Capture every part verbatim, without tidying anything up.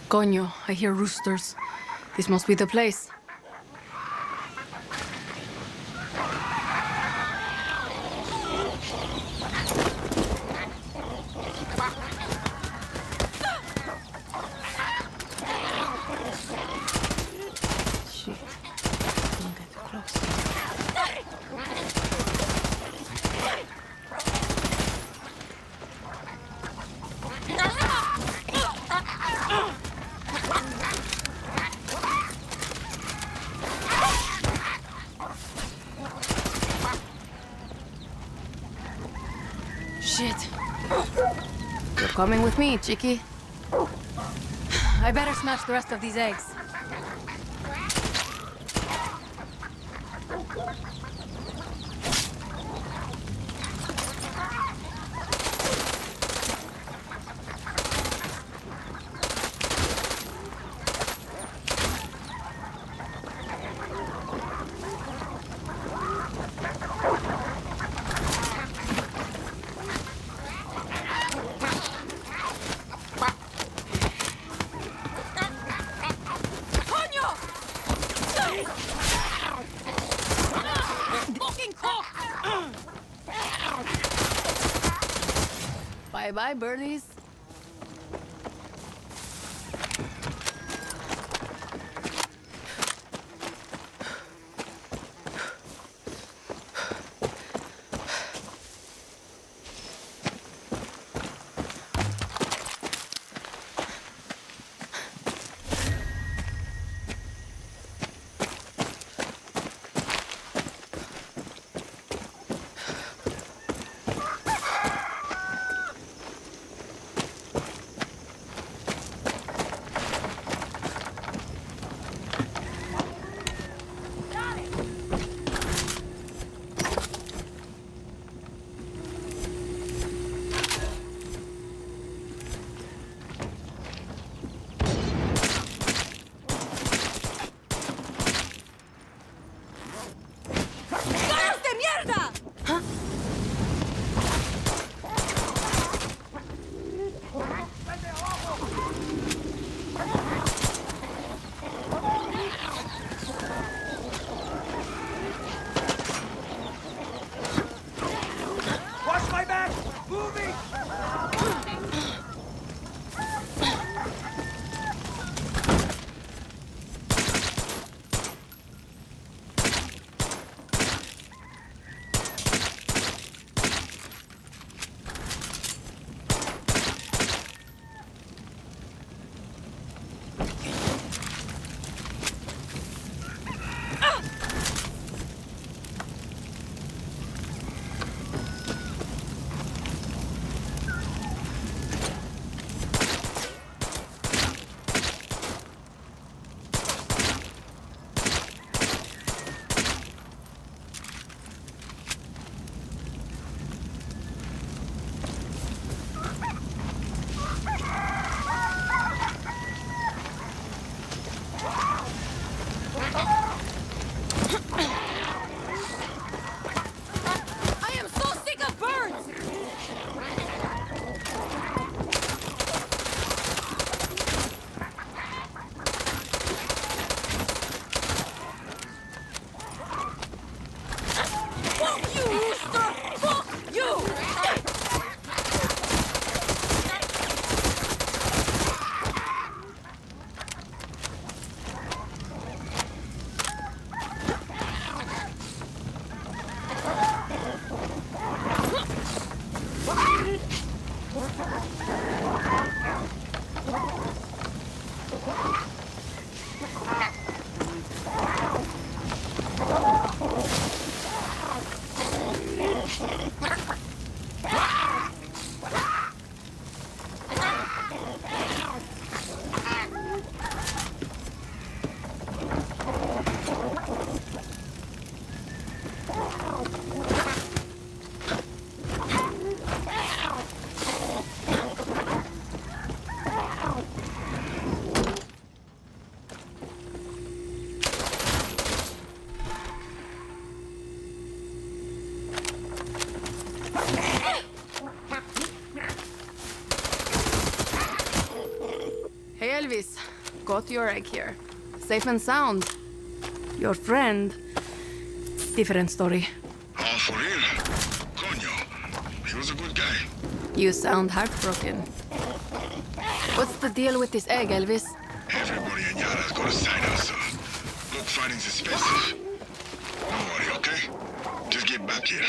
Coño, I hear roosters. This must be the place. Shit. Don't get too close. Shit. You're coming with me, Chicky. I better smash the rest of these eggs. Bye-bye, birdies. Hey, Elvis. Got your egg here. Safe and sound. Your friend... different story. Oh, for real? Coño. He was a good guy. You sound heartbroken. What's the deal with this egg, Elvis? Everybody in Yara's got a side hustle. Look, fighting's expensive. Don't worry, okay? Just get back here.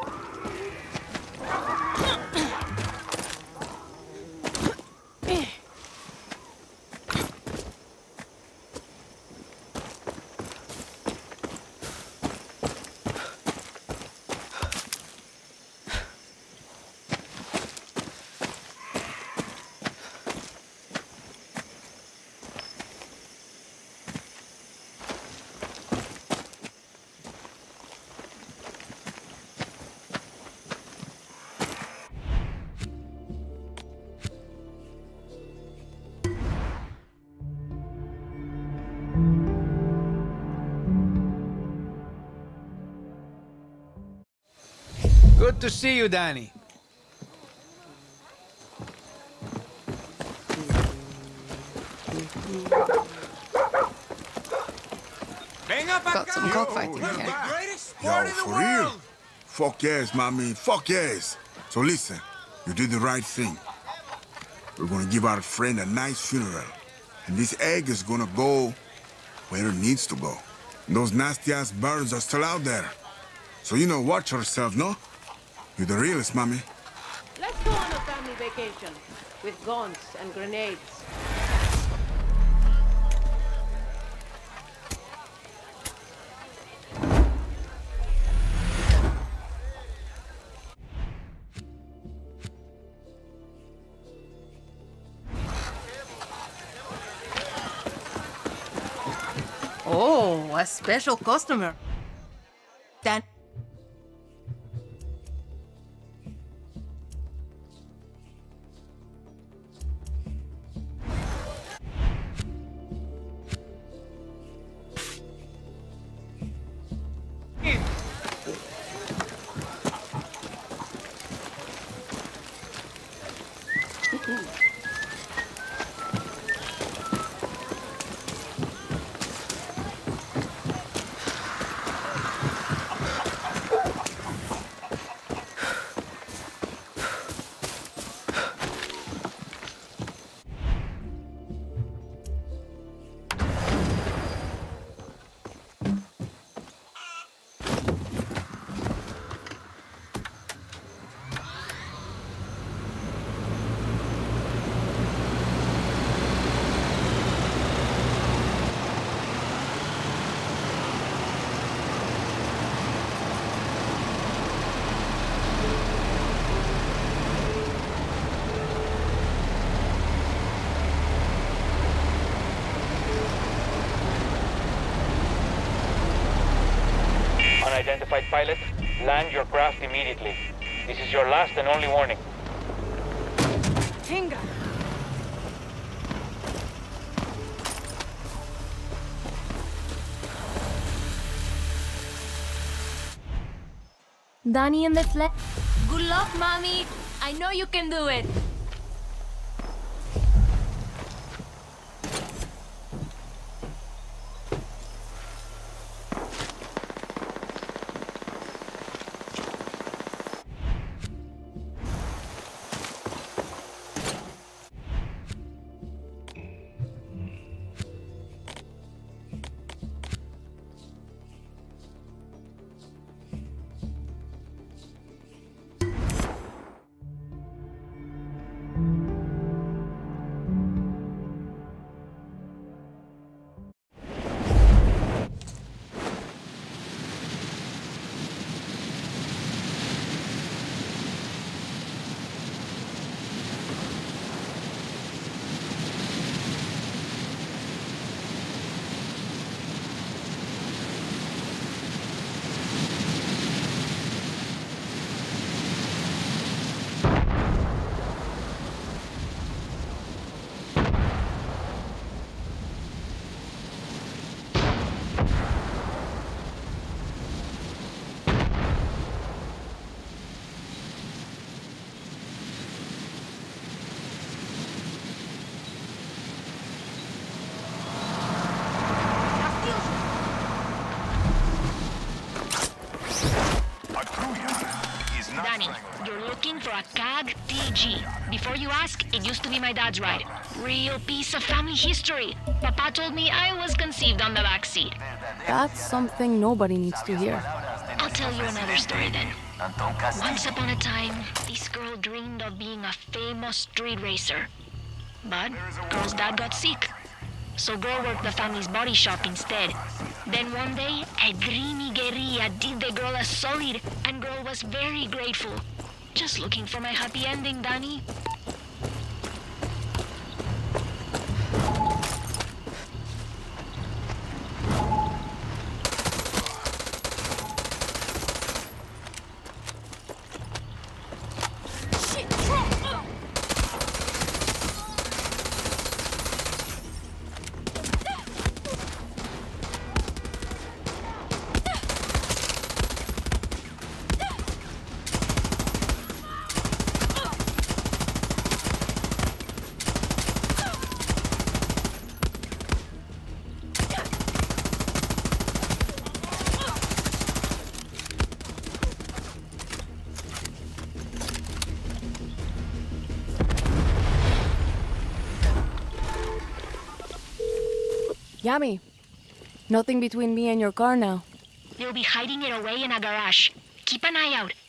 Good to see you, Danny. Got some cockfighting here. Yo, for real? Fuck yes, mommy. Fuck yes. So listen, you did the right thing. We're gonna give our friend a nice funeral. And this egg is gonna go where it needs to go. Those nasty-ass birds are still out there. So, you know, watch yourself, no? You're the realest, mommy. Let's go on a family vacation with guns and grenades. Oh, a special customer. Dan... Unidentified pilot, land your craft immediately. This is your last and only warning. Tinga! Danny in the flesh. Good luck, mommy. I know you can do it. You're looking for a C A G T G. Before you ask, it used to be my dad's ride. Real piece of family history. Papa told me I was conceived on the back seat. That's something nobody needs to hear. I'll tell you another story then. Once upon a time, this girl dreamed of being a famous street racer. But girl's dad got sick. So girl worked the family's body shop instead. Then one day, a dreamy guerrilla did the girl a solid, and girl was very grateful. Just looking for my happy ending, Danny. Yami, nothing between me and your car now. They'll be hiding it away in a garage. Keep an eye out.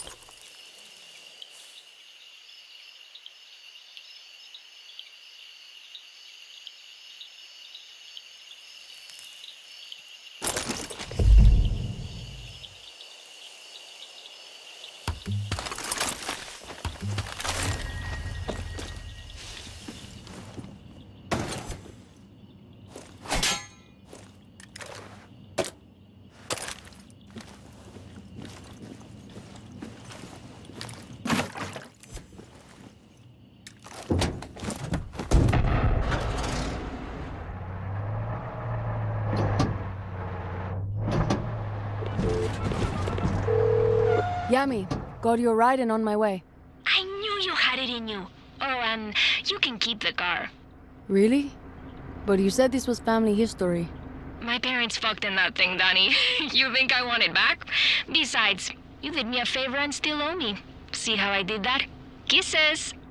Yami, got your ride and on my way. I knew you had it in you. Oh, and you can keep the car. Really? But you said this was family history. My parents fucked in that thing, Danny. You think I want it back? Besides, you did me a favor and still owe me. See how I did that? Kisses!